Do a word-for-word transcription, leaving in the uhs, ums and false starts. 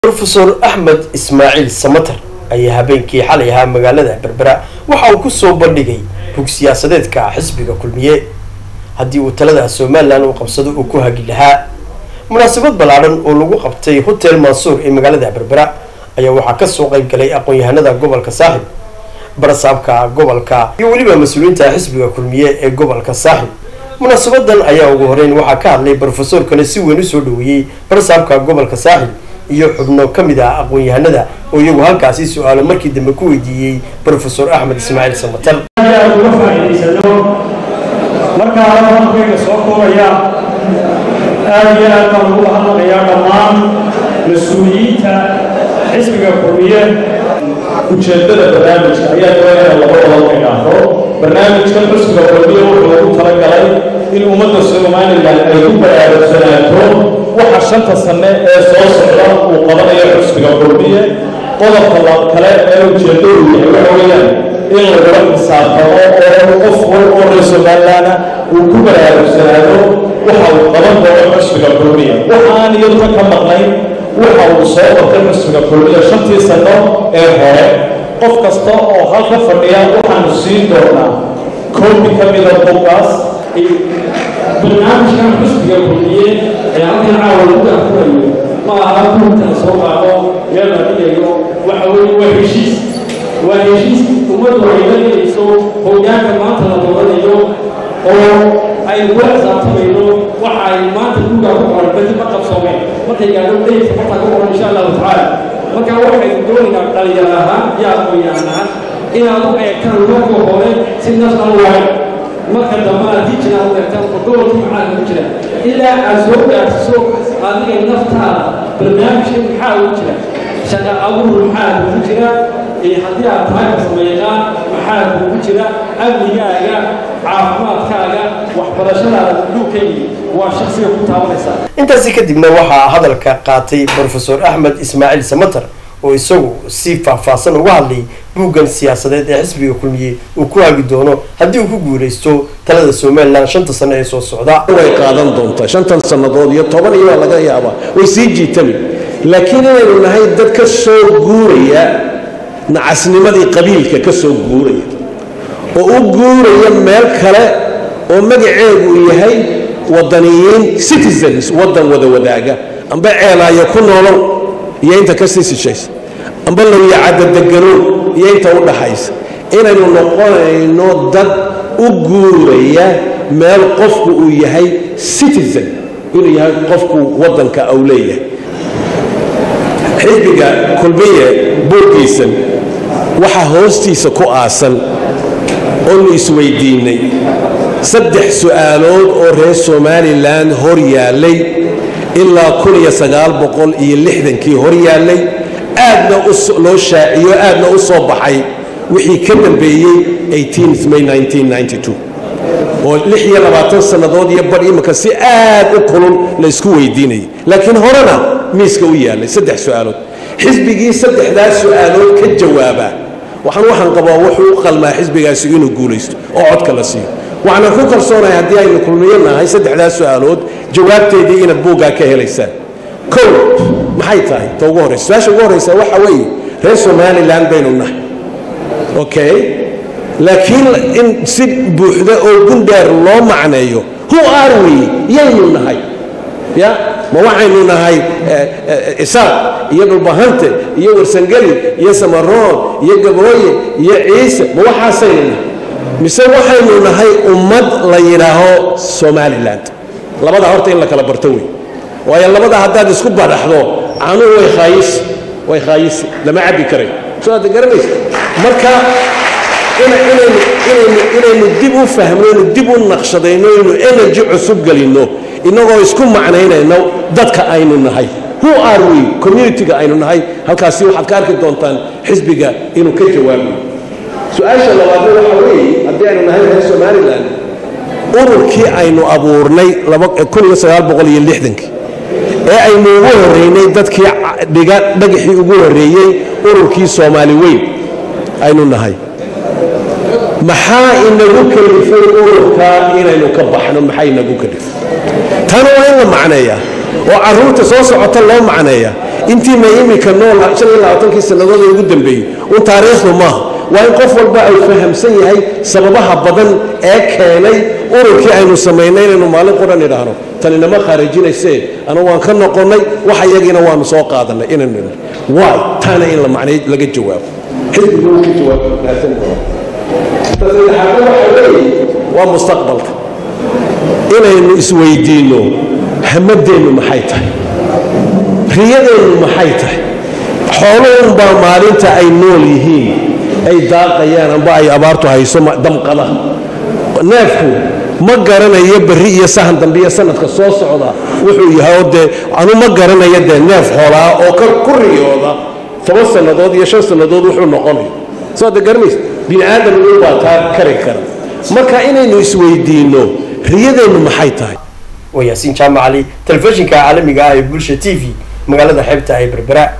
بروفيسور أحمد إسماعيل سمتر أي هبينكي حاليها مقالة بربرة وحاو كسو بندقي بوك سياسات كحزبك كل مية هدي وتلدا سومال لانو قبصدو وكوها جلها مناسبات بلعرن ولغو قبتي هوتيل منصور إي مقالة بربرة أي وحا كسو قيب كلي أقوي يهندا قبل كساحل برسابكا قبل كا يوليبا مسؤولين تا حزبك كل مية قبل كساحل مناسبات أي وغورين وحا كان بروفيسور كان سوى نسودوي برسابكا قبل كساحل iyo xubno kamid ah aqoon-yahanada oo iyagu halkaasi su'aalo markii dambe ku weydiiyay Professor Ahmed Ismail Samatar marka halka soo koobaya aadiya lagu hadlayaa dhammaan mas'uuliyiinta xisbiga Qurmiye ujeedada barnaamijka ayaa doonaya laba wada qeexo barnaamijka xisbiga Qurmiye wuxuu u talagalay in ummadda Soomaaliland ay ku baraarugsanaato waxa shanta sano ee soo socda uu qabanayo xisbiga Qurmiye qodobka kale ee ujeedadu waxa weeyaan in laga xisaabtamo oo qof walba oo Soomaaliland uu ku baraarugsanaado waxa uu qaban doono xisbiga Qurmiye waxaan iyadu ka maqnay waxa uu soo qabtay xisbiga Qurmiye shantii sano ee hore qof kasta oo halka fadhiya waxaan siin doonaa koobi kamid ah qofkaas barnaamijkan xisbiga Qurmiye ee halkan caawin ku afurayo ma aha kunta soo qaado yalla digayo waxa weeye waa heshiis waa heshiis ummaddu ay leeyihiin hoggaanka maanta la doonayo oo ay wadaxsaabtamayno waxa ay maanta duuga ku qoran ma qabsoomeen markay gaadho dheeysa marka ku qoran insha Allah ta'ala marka waxay doonayaan dhalinyaro ahaan yaa qoyanahan inaad u eegtaan looga hore si national wide marka dhammaan diijina u eegtaan qodobka macaan ku jira ilaa aasoo gaarso adiga naftaada barnaamijka maxaa u jira shaqa abuur maxaa ku jira ee hadii aad tahay sameeyaan maxaa ku jira amnigaaga caafimaadkaaga waxbarashadaada dhulkayga waa shakhsiga ku taabanaysa intaasi kadibna waxaa hadalka qaatay Professor Ahmed Ismail Samatar oo isagu si faahfaahsan uga hadlay buugan siyaasadeed ee xisbiga Kulmiye uu ku hagi doono haddii uu ku guuleysto talada Soomaaliland shanta sano ee soo socda way qaadan doontaa shantan sanadood iyo toban iyo laga yaaba way sii jiitami laakiin inaynu nahay dad ka soo guuraya nacasnimadii qabiilka ka soo guuraya oo u guuraya meel kale oo magaceedu yahay wadaniyiin citizens wadan wada wadaaga amba ceelaayo ku noolon iyo inta ka sii shisheys amba la yaacada degano iyo inta u dhaxaysa inaynu noqonayno dad u guuraya meel qofku uu yahay citizen inuu yahay qofku wadanka uu leeyahay xisbiga Kulmiye boorkiisan waxa hoostiisa ku aasan oo isweydiinay saddex su'aalood oo reer Soomaaliland hor yaalay ilaa kun iyo sagaal boqol iyo lixdan kii hor yaalay aadna loo shaaciyo aadna u soo baxay wixii ka dambeeyay eighteenth May nineteen ninety-two oo lix iyo labaatan sanadood iyo bar imika si aad u kulul la isku weydiinay laakiin horena miiska u yaalay saddex su'aalood xisbigii saddexdaas su'aalood ka jawaaba waxaan waxaan qabaa wuxuu qalmaa xisbigaasi inuu guuleysto oo codka la siiyo waxaan ku kalsoonahay haddii aynu kulmiyanahay saddexdaas su'aalood jawaabteedii inaad buugaa ka helaysaan kow maxay tahay ta ugu horeysa su-aasha ugu horeysa waxa weeye reer Somaliland baynu nahay okay laakiin in si buuxda oo gundheer loo macneeyo who are we yaynu nahay ya ma waxaynu nahay isaaq iyo dhulbahante iyo warsangeli iyo samaroon iyo gabooye iyo ciise ma waxaasaynu nahay mise waxaynu nahay ummad la yidhaaho Somaliland labada horta in la kala barto wey waayo labada haddaad isku badaxdo caanuhu way khaayis way khaayis lama cabi karay soo aad garanaysa marka inaynu inaynu inaynu dib u fahmayno dib u naqshadayno inuu energy cusub galino inagoo isku macnaynayno dadka aynu nahay who are we community-ga aynu nahay halkaasi waxaad ka arki doontaan xisbiga inuu ka jawaabo su-aasha labaad waxa weeye haddii aynu nahay reer Somaliland ururkii aynu abuurnay kun iyo sagaal boqol iyo lixdan ee aynu ugu horeynay dadkii dhiga dhagaxii ugu horeeyay ururkii Soomaali weyn aynu nahay maxaa inagu kalifay ururka inaynu ka baxno maxay inagu kalifay tan waa in la macneeyaa oo caruurta soo socota loo macneeyaa intii ma imika nool shan iyo labaatankii sannadood ee ugu dambeeyey un taariikhdu maaha waa in qof walba ay fahamsan yahay sababaha badan ee keenay ururkii aynu samaynay inaynu maalin quran idhaahno tani nama khaarijinaysee anu waan ka noqonnay wax iyagiina waanu soo qaadanay inaynu waay taana in la macnay laga jawaabo xisbigu uu ka jawaabo naatan tasaddexaad waxa weeye waa mustaqbalka inaynu isweydiinno hamadeennu maxay tahay riyadeennu maxay tahay xooluhunbaa maalinta ay nool yihiin ay daaqayaan amba ay abaartu hayso damqada neefku ma garanayo berri iyo sahan dambe iyo sanadka soo socda wuxuu yahay oo dee anu ma garanayo dee neef xoolaa oo ka ku riyooda toban sannadood iyo shan sannadood wuxuu noqonayo soo de garanays bini aadam uu baa taa kari kara marka inaynu isweydiinno riyadeennu maxay tahay وياسين جامع علي تلفزيون كعالمي قاعد بولشة تي في مقالة حبتها هي بربراء